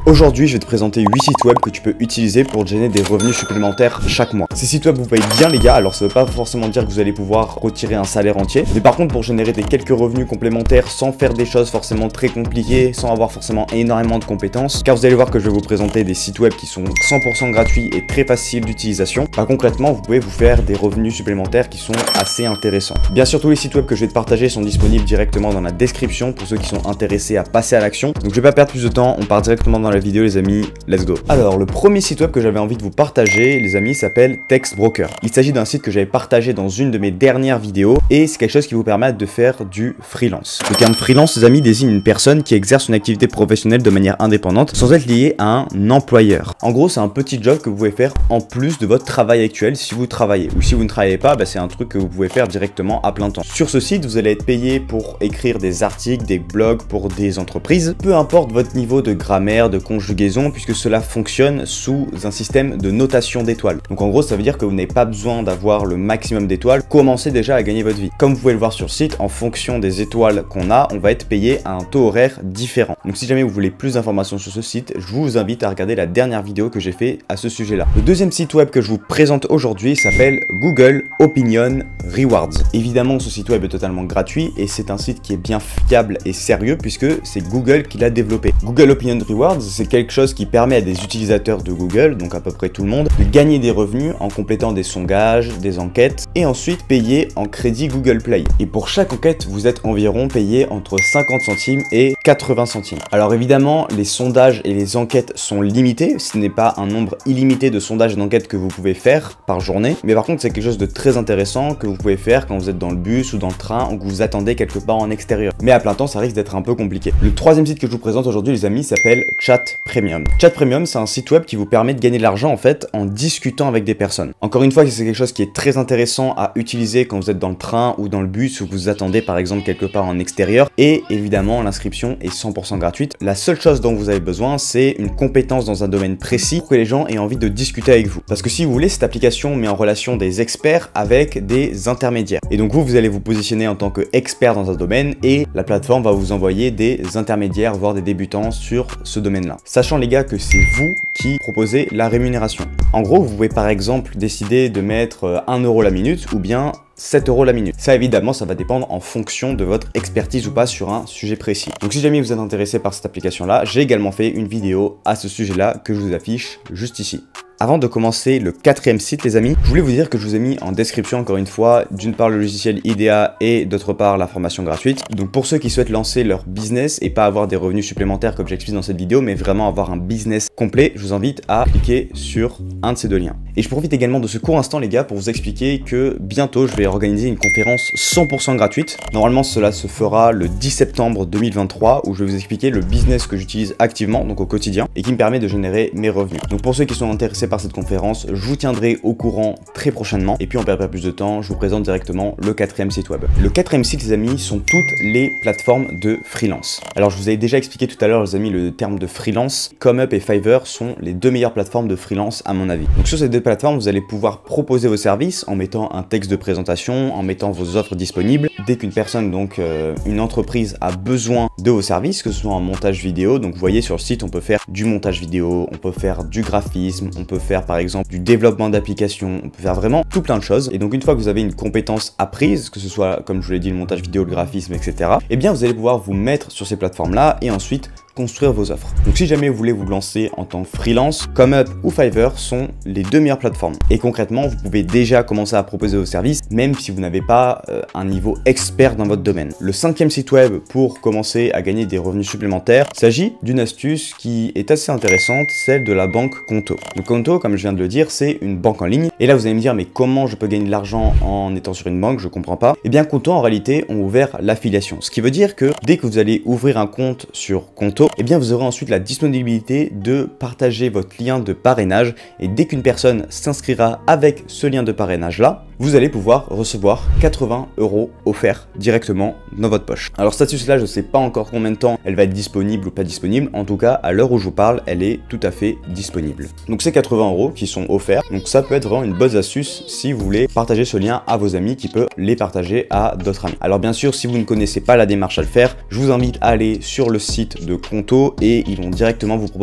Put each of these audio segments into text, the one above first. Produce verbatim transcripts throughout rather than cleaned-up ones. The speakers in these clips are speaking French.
Aujourd'hui, je vais te présenter huit sites web que tu peux utiliser pour gagner des revenus supplémentaires chaque mois. Ces sites web vous payent bien les gars, alors ça veut pas forcément dire que vous allez pouvoir retirer un salaire entier. Mais par contre, pour générer des quelques revenus complémentaires sans faire des choses forcément très compliquées, sans avoir forcément énormément de compétences, car vous allez voir que je vais vous présenter des sites web qui sont cent pour cent gratuits et très faciles d'utilisation. Bah, concrètement, vous pouvez vous faire des revenus supplémentaires qui sont assez intéressants. Bien sûr, tous les sites web que je vais te partager sont disponibles directement dans la description pour ceux qui sont intéressés à passer à l'action. Donc je vais pas perdre plus de temps, on part directement dans la vidéo les amis, let's go. Alors le premier site web que j'avais envie de vous partager les amis s'appelle TextBroker. Il s'agit d'un site que j'avais partagé dans une de mes dernières vidéos et c'est quelque chose qui vous permet de faire du freelance. Le terme freelance les amis désigne une personne qui exerce une activité professionnelle de manière indépendante sans être liée à un employeur. En gros c'est un petit job que vous pouvez faire en plus de votre travail actuel si vous travaillez, ou si vous ne travaillez pas, bah, c'est un truc que vous pouvez faire directement à plein temps. Sur ce site vous allez être payé pour écrire des articles, des blogs pour des entreprises, peu importe votre niveau de grammaire, de conjugaison, puisque cela fonctionne sous un système de notation d'étoiles. Donc en gros ça veut dire que vous n'avez pas besoin d'avoir le maximum d'étoiles, commencez déjà à gagner votre vie. Comme vous pouvez le voir sur le site, en fonction des étoiles qu'on a, on va être payé à un taux horaire différent. Donc si jamais vous voulez plus d'informations sur ce site, je vous invite à regarder la dernière vidéo que j'ai fait à ce sujet là. Le deuxième site web que je vous présente aujourd'hui s'appelle Google Opinion Rewards. Évidemment ce site web est totalement gratuit et c'est un site qui est bien fiable et sérieux puisque c'est Google qui l'a développé. Google Opinion Rewards c'est quelque chose qui permet à des utilisateurs de Google, donc à peu près tout le monde, de gagner des revenus en complétant des sondages, des enquêtes et ensuite payer en crédit Google Play. Et pour chaque enquête, vous êtes environ payé entre cinquante centimes et quatre-vingts centimes. Alors évidemment, les sondages et les enquêtes sont limités, ce n'est pas un nombre illimité de sondages et d'enquêtes que vous pouvez faire par journée, mais par contre c'est quelque chose de très intéressant que vous pouvez faire quand vous êtes dans le bus ou dans le train ou que vous attendez quelque part en extérieur. Mais à plein temps, ça risque d'être un peu compliqué. Le troisième site que je vous présente aujourd'hui les amis s'appelle Chat Premium. Chat Premium, c'est un site web qui vous permet de gagner de l'argent en fait en discutant avec des personnes. Encore une fois, c'est quelque chose qui est très intéressant à utiliser quand vous êtes dans le train ou dans le bus ou que vous attendez par exemple quelque part en extérieur. Et évidemment, l'inscription est cent pour cent gratuite. La seule chose dont vous avez besoin, c'est une compétence dans un domaine précis pour que les gens aient envie de discuter avec vous. Parce que si vous voulez, cette application met en relation des experts avec des intermédiaires. Et donc vous, vous allez vous positionner en tant qu'expert dans un domaine et la plateforme va vous envoyer des intermédiaires, voire des débutants sur ce domaine-là. Sachant les gars que c'est vous qui proposez la rémunération. En gros, vous pouvez par exemple décider de mettre un euro la minute ou bien sept euros la minute. Ça évidemment, ça va dépendre en fonction de votre expertise ou pas sur un sujet précis. Donc si jamais vous êtes intéressé par cette application-là, j'ai également fait une vidéo à ce sujet-là que je vous affiche juste ici. Avant de commencer le quatrième site les amis, je voulais vous dire que je vous ai mis en description encore une fois, d'une part le logiciel Idea et d'autre part la formation gratuite. Donc pour ceux qui souhaitent lancer leur business et pas avoir des revenus supplémentaires comme j'explique dans cette vidéo, mais vraiment avoir un business complet, je vous invite à cliquer sur un de ces deux liens. Et je profite également de ce court instant les gars pour vous expliquer que bientôt je vais organiser une conférence cent pour cent gratuite. Normalement cela se fera le dix septembre deux mille vingt-trois où je vais vous expliquer le business que j'utilise activement, donc au quotidien, et qui me permet de générer mes revenus. Donc pour ceux qui sont intéressés par cette conférence, je vous tiendrai au courant très prochainement. Et puis on perd pas plus de temps, je vous présente directement le quatrième site web. Le quatrième site les amis sont toutes les plateformes de freelance. Alors je vous avais déjà expliqué tout à l'heure les amis le terme de freelance. ComeUp et Fiverr sont les deux meilleures plateformes de freelance à mon avis. Donc sur ces deux plateformes vous allez pouvoir proposer vos services en mettant un texte de présentation, en mettant vos offres disponibles. Dès qu'une personne donc euh, une entreprise a besoin de vos services, que ce soit en montage vidéo, donc vous voyez sur le site on peut faire du montage vidéo, on peut faire du graphisme, on peut faire par exemple du développement d'applications, on peut faire vraiment tout plein de choses. Et donc une fois que vous avez une compétence apprise, que ce soit comme je vous l'ai dit le montage vidéo, le graphisme, et cetera, et bien vous allez pouvoir vous mettre sur ces plateformes là et ensuite construire vos offres. Donc si jamais vous voulez vous lancer en tant que freelance, ComeUp ou Fiverr sont les deux meilleures plateformes. Et concrètement, vous pouvez déjà commencer à proposer vos services, même si vous n'avez pas euh, un niveau expert dans votre domaine. Le cinquième site web pour commencer à gagner des revenus supplémentaires, il s'agit d'une astuce qui est assez intéressante, celle de la banque Conto. Donc Conto, comme je viens de le dire, c'est une banque en ligne. Et là, vous allez me dire, mais comment je peux gagner de l'argent en étant sur une banque? Je comprends pas. Eh bien, Conto, en réalité, ont ouvert l'affiliation. Ce qui veut dire que dès que vous allez ouvrir un compte sur Conto, eh bien vous aurez ensuite la disponibilité de partager votre lien de parrainage et dès qu'une personne s'inscrira avec ce lien de parrainage là, vous allez pouvoir recevoir quatre-vingts euros offerts directement dans votre poche. Alors cette astuce là, je ne sais pas encore combien de temps elle va être disponible ou pas disponible. En tout cas, à l'heure où je vous parle, elle est tout à fait disponible. Donc c'est quatre-vingts euros qui sont offerts. Donc ça peut être vraiment une bonne astuce si vous voulez partager ce lien à vos amis qui peut les partager à d'autres amis. Alors bien sûr, si vous ne connaissez pas la démarche à le faire, je vous invite à aller sur le site de Conto et ils vont directement vous proposer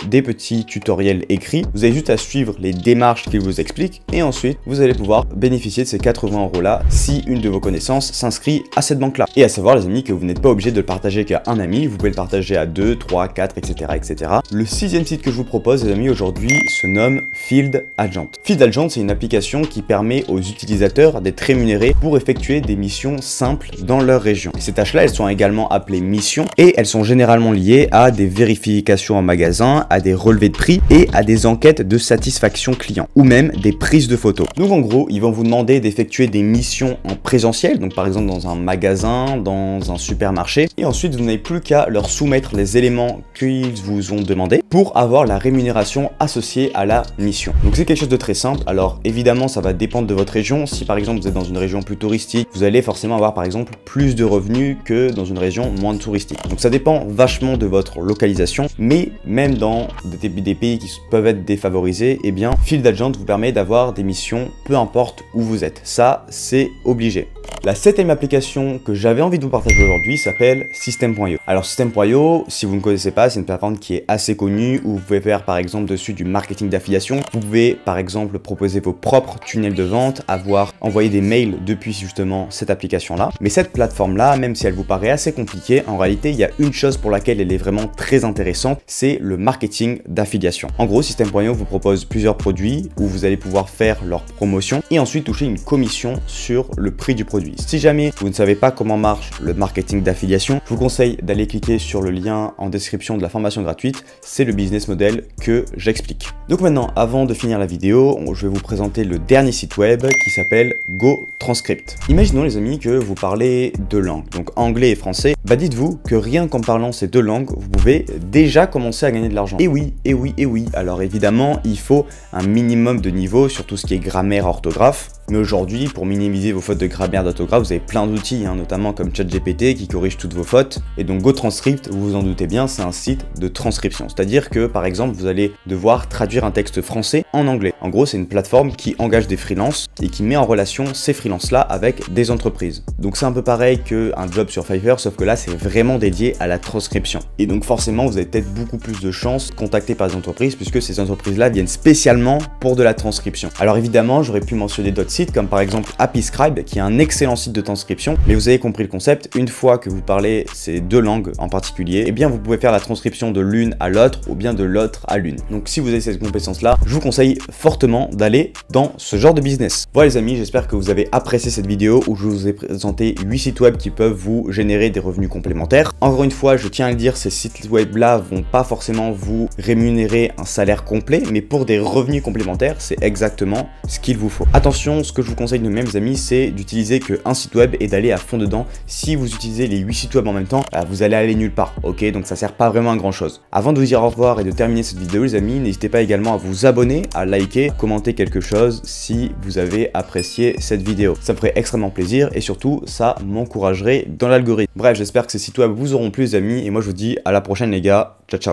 des petits tutoriels écrits. Vous avez juste à suivre les démarches qu'ils vous expliquent et ensuite vous allez pouvoir bénéficier de ces quatre-vingts euros là si une de vos connaissances s'inscrit à cette banque là. Et à savoir les amis que vous n'êtes pas obligé de le partager qu'à un ami, vous pouvez le partager à deux, trois, quatre, et cetera et cetera. Le sixième site que je vous propose les amis aujourd'hui se nomme Field Agent. Field Agent c'est une application qui permet aux utilisateurs d'être rémunérés pour effectuer des missions simples dans leur région. Et ces tâches là elles sont également appelées missions et elles sont généralement liées à des vérifications en magasin, à des relevés de prix et à des enquêtes de satisfaction client ou même des prises de photos. Donc en gros ils vont vous demander d'effectuer des missions en présentiel, donc par exemple dans un magasin, dans un supermarché, et ensuite vous n'avez plus qu'à leur soumettre les éléments qu'ils vous ont demandé pour avoir la rémunération associée à la mission. Donc c'est quelque chose de très simple. Alors évidemment ça va dépendre de votre région. Si par exemple vous êtes dans une région plus touristique, vous allez forcément avoir par exemple plus de revenus que dans une région moins touristique. Donc ça dépend vachement de votre localisation, mais même dans des, des pays qui peuvent être défavorisés, eh bien Field Agent vous permet d'avoir des missions peu importe où vous êtes. Ça c'est obligé. La septième application que j'avais envie de vous partager aujourd'hui s'appelle System point io. Alors System point io, si vous ne connaissez pas, c'est une plateforme qui est assez connue où vous pouvez faire par exemple dessus du marketing d'affiliation. Vous pouvez par exemple proposer vos propres tunnels de vente, avoir envoyé des mails depuis justement cette application-là. Mais cette plateforme-là, même si elle vous paraît assez compliquée, en réalité il y a une chose pour laquelle elle est vraiment très intéressante, c'est le marketing d'affiliation. En gros, System point io vous propose plusieurs produits où vous allez pouvoir faire leur promotion et ensuite toucher une commission sur le prix du produit. Si jamais vous ne savez pas comment marche le marketing d'affiliation, je vous conseille d'aller cliquer sur le lien en description de la formation gratuite. C'est le business model que j'explique. Donc maintenant, avant de finir la vidéo, je vais vous présenter le dernier site web qui s'appelle GoTranscript. Imaginons les amis que vous parlez deux langues, donc anglais et français. Bah dites-vous que rien qu'en parlant ces deux langues, vous pouvez déjà commencer à gagner de l'argent. Et oui, et oui, et oui. Alors évidemment, il faut un minimum de niveau sur tout ce qui est grammaire, orthographe. Mais aujourd'hui, pour minimiser vos fautes de grammaire, d'orthographe, vous avez plein d'outils, hein, notamment comme ChatGPT qui corrige toutes vos fautes. Et donc GoTranscript, vous vous en doutez bien, c'est un site de transcription. C'est-à-dire que par exemple, vous allez devoir traduire un texte français en anglais. En gros, c'est une plateforme qui engage des freelances et qui met en relation ces freelances-là avec des entreprises. Donc c'est un peu pareil qu'un job sur Fiverr, sauf que là, c'est vraiment dédié à la transcription. Et donc forcément, vous avez peut-être beaucoup plus de chances de contacter par des entreprises puisque ces entreprises-là viennent spécialement pour de la transcription. Alors évidemment, j'aurais pu mentionner d'autres sites comme par exemple HappyScribe qui est un excellent site de transcription, mais vous avez compris le concept. Une fois que vous parlez ces deux langues en particulier, eh bien vous pouvez faire la transcription de l'une à l'autre ou bien de l'autre à l'une. Donc si vous avez cette compétence là, je vous conseille fortement d'aller dans ce genre de business. Voilà les amis, j'espère que vous avez apprécié cette vidéo où je vous ai présenté huit sites web qui peuvent vous générer des revenus complémentaires. Encore une fois, je tiens à le dire, ces sites web là vont pas forcément vous rémunérer un salaire complet, mais pour des revenus complémentaires, c'est exactement ce qu'il vous faut. Attention, ce que je vous conseille de même, amis, c'est d'utiliser qu'un site web et d'aller à fond dedans. Si vous utilisez les huit sites web en même temps, bah, vous allez aller nulle part, ok? Donc ça sert pas vraiment à grand chose. Avant de vous dire au revoir et de terminer cette vidéo, les amis, n'hésitez pas également à vous abonner, à liker, commenter quelque chose si vous avez apprécié cette vidéo. Ça me ferait extrêmement plaisir et surtout, ça m'encouragerait dans l'algorithme. Bref, j'espère que ces sites web vous auront plu, les amis, et moi je vous dis à la prochaine, les gars. Ciao, ciao.